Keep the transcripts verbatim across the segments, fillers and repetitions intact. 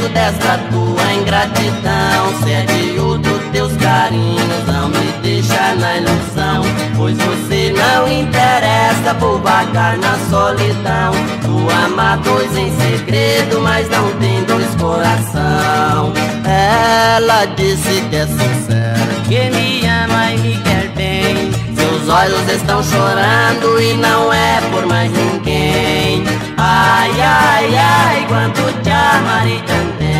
desta tua ingratidão. Cede-o dos teus carinhos, não me deixa na ilusão, pois você não interessa por vagar na solidão. Tu ama dois em segredo, mas não tem dois coração. Ela disse que é sincera, que me ama e me quer bem. seus olhos estão chorando e não é por mais ninguém. Ai, ai, ai, quanto te amarei também.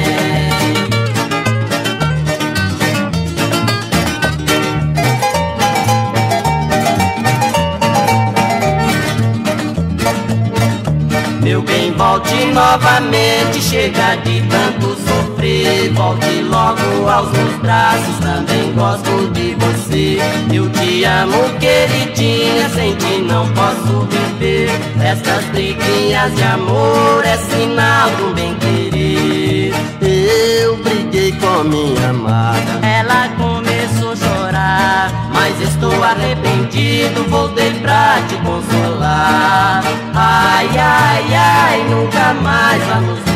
Meu bem, volte novamente, chega de tanto sofrer. Volte logo aos meus braços, também gosto de você. Eu te amo, queridinha, sem ti não posso viver. Estas briguinhas de amor é sinal do bem querer. Eu briguei com minha amada, ela começou a chorar, mas estou arrependido, voltei pra te consolar. Ai, ai, ai, nunca mais vamos